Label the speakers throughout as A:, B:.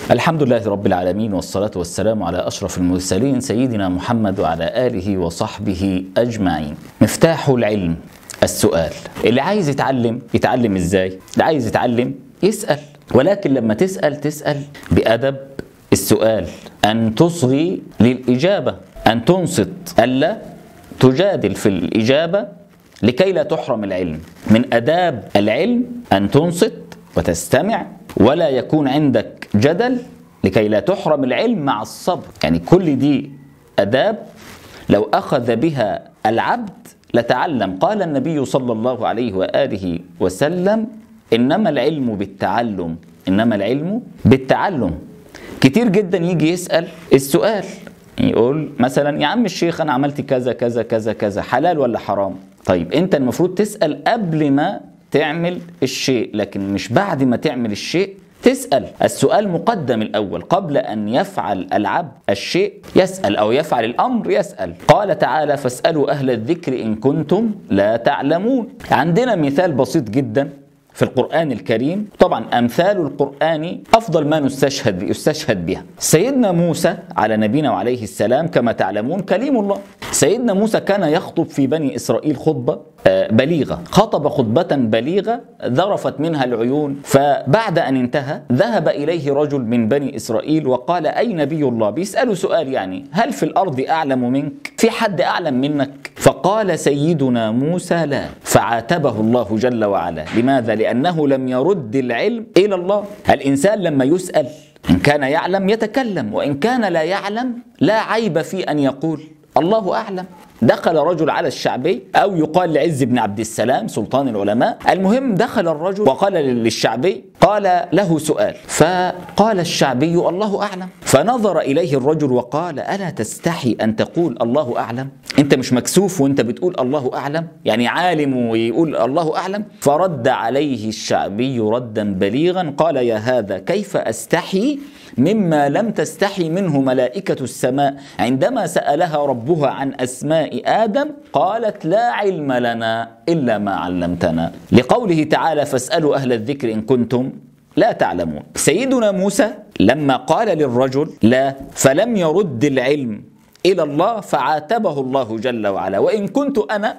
A: الحمد لله رب العالمين، والصلاة والسلام على أشرف المرسلين سيدنا محمد وعلى آله وصحبه أجمعين. مفتاح العلم السؤال. اللي عايز يتعلم إزاي؟ اللي عايز يتعلم يسأل، ولكن لما تسأل بأدب. السؤال أن تصغي للإجابة، أن تنصت، ألا تجادل في الإجابة لكي لا تحرم العلم. من آداب العلم أن تنصت وتستمع ولا يكون عندك جدل لكي لا تحرم العلم مع الصبر. يعني كل دي آداب لو أخذ بها العبد لتعلم. قال النبي صلى الله عليه وآله وسلم: إنما العلم بالتعلم، إنما العلم بالتعلم. كتير جدا يجي يسأل السؤال، يقول مثلا: يا عم الشيخ أنا عملت كذا كذا كذا كذا، حلال ولا حرام؟ طيب أنت المفروض تسأل قبل ما تعمل الشيء، لكن مش بعد ما تعمل الشيء تسأل. السؤال مقدم الأول، قبل أن يفعل العبد الشيء يسأل، أو يفعل الأمر يسأل. قال تعالى: فاسألوا أهل الذكر إن كنتم لا تعلمون. عندنا مثال بسيط جدا في القرآن الكريم، طبعا أمثال القرآن أفضل ما يستشهد بها. سيدنا موسى على نبينا وعليه السلام كما تعلمون كليم الله. سيدنا موسى كان يخطب في بني إسرائيل خطبة بليغة، خطب خطبة بليغة ذرفت منها العيون. فبعد أن انتهى ذهب إليه رجل من بني إسرائيل وقال: أي نبي الله؟ بيسأله سؤال يعني: هل في الأرض أعلم منك؟ في حد أعلم منك؟ فقال سيدنا موسى: لا. فعاتبه الله جل وعلا. لماذا؟ لأنه لم يرد العلم إلى الله. الإنسان لما يسأل إن كان يعلم يتكلم، وإن كان لا يعلم لا عيب في أن يقول الله أعلم. دخل رجل على الشعبي، أو يقال لعز بن عبد السلام سلطان العلماء، المهم دخل الرجل وقال للشعبي، قال له سؤال، فقال الشعبي: الله أعلم. فنظر إليه الرجل وقال: ألا تستحي أن تقول الله أعلم؟ أنت مش مكسوف وأنت بتقول الله أعلم؟ يعني عالم ويقول الله أعلم؟ فرد عليه الشعبي ردا بليغا، قال: يا هذا كيف أستحي مما لم تستحي منه ملائكة السماء عندما سألها ربها عن أسماء آدم قالت: لا علم لنا إلا ما علمتنا. لقوله تعالى: فاسألوا أهل الذكر إن كنتم لا تعلمون. سيدنا موسى لما قال للرجل لا، فلم يرد العلم إلى الله، فعاتبه الله جل وعلا. وإن كنت أنا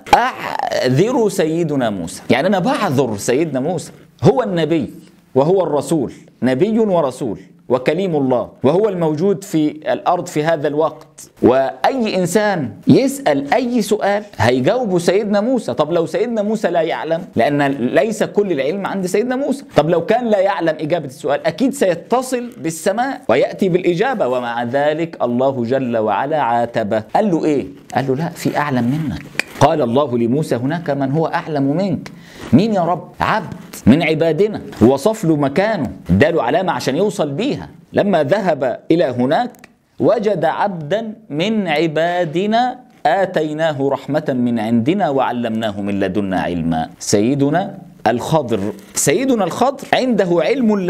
A: أعذر سيدنا موسى، يعني أنا بعذر سيدنا موسى، هو النبي وهو الرسول، نبي ورسول وكليم الله، وهو الموجود في الأرض في هذا الوقت. وأي إنسان يسأل أي سؤال هيجاوبه سيدنا موسى. طب لو سيدنا موسى لا يعلم، لأن ليس كل العلم عند سيدنا موسى، طب لو كان لا يعلم إجابة السؤال أكيد سيتصل بالسماء ويأتي بالإجابة. ومع ذلك الله جل وعلا عاتبه. قال له إيه؟ قال له: لا، في أعلم منك. قال الله لموسى: هناك من هو أعلم منك. مين يا رب؟ عبد من عبادنا. ووصف له مكانه، اداله علامة عشان يوصل بيها. لما ذهب إلى هناك وجد عبدا من عبادنا آتيناه رحمة من عندنا وعلمناه من لدنا علما. سيدنا الخضر. سيدنا الخضر عنده علم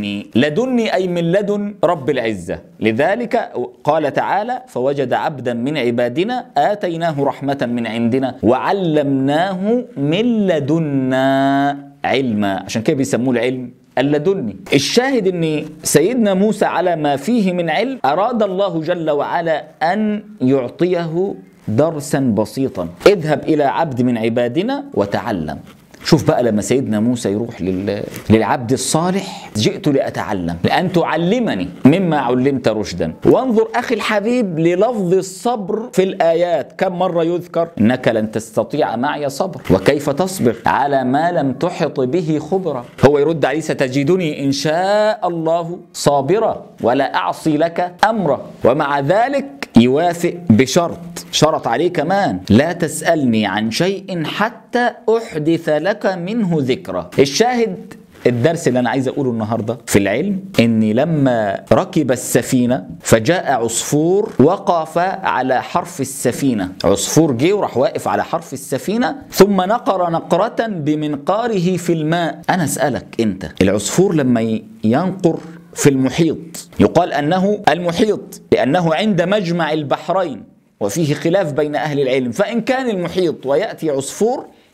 A: لدني أي من لدن رب العزة. لذلك قال تعالى: فوجد عبدا من عبادنا آتيناه رحمة من عندنا وعلمناه من لدنا علما. عشان كده بيسموه العلم اللدني. الشاهد ان سيدنا موسى على ما فيه من علم أراد الله جل وعلا أن يعطيه درسا بسيطا: اذهب إلى عبد من عبادنا وتعلم. شوف بقى لما سيدنا موسى يروح للعبد الصالح: جئت لأتعلم لأن تعلمني مما علمت رشدا. وانظر أخي الحبيب للفظ الصبر في الآيات، كم مرة يذكر: إنك لن تستطيع معي صبر، وكيف تصبر على ما لم تحط به خبرا. هو يرد عليه: ستجدني إن شاء الله صابرا ولا أعصي لك أمرا. ومع ذلك يوافق بشرط، شرط عليه كمان: لا تسألني عن شيء حتى أحدث لك منه ذكرى. الشاهد الدرس اللي أنا عايز أقوله النهاردة في العلم، إني لما ركب السفينة فجاء عصفور وقف على حرف السفينة. عصفور جه وراح واقف على حرف السفينة، ثم نقر نقرة بمنقاره في الماء. أنا أسألك أنت، العصفور لما ينقر في المحيط يقال أنه المحيط لأنه عند مجمع البحرين، وفيه خلاف بين أهل العلم، فإن كان المحيط ويأتي عصفور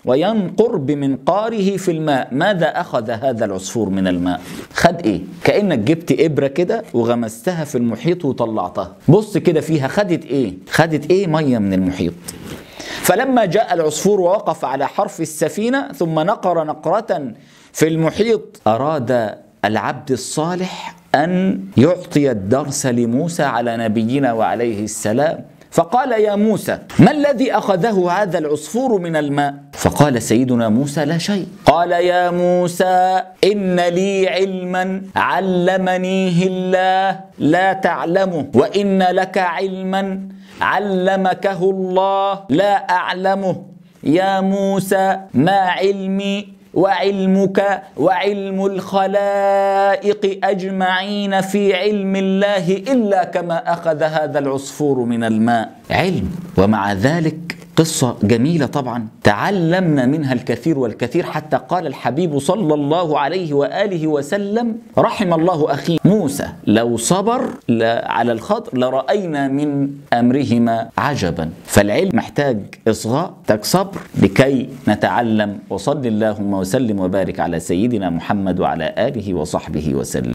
A: وينقر بمنقاره في الماء. ماذا أخذ هذا العصفور من الماء؟ خد إيه؟ كأنك جبت إبرة كده وغمستها في المحيط وطلعتها، بص كده فيها خدت إيه؟ خدت إيه؟ مية من المحيط. فلما جاء العصفور ووقف على حرف السفينة ثم نقر نقرة في المحيط، أراد العبد الصالح أن يعطي الدرس لموسى على نبينا وعليه السلام، فقال: يا موسى، ما الذي أخذه هذا العصفور من الماء؟ فقال سيدنا موسى: لا شيء. قال: يا موسى، إن لي علما علمنيه الله لا تعلمه، وإن لك علما علمكه الله لا أعلمه. يا موسى، ما علمي وعلمك وعلم الخلائق أجمعين في علم الله إلا كما أخذ هذا العصفور من الماء. علم، ومع ذلك قصة جميلة طبعا تعلمنا منها الكثير والكثير، حتى قال الحبيب صلى الله عليه وآله وسلم: رحم الله أخي موسى لو صبر على الخطر لرأينا من أمرهما عجبا. فالعلم محتاج إصغاء، محتاج صبر لكي نتعلم. وصل اللهم وسلم وبارك على سيدنا محمد وعلى آله وصحبه وسلم.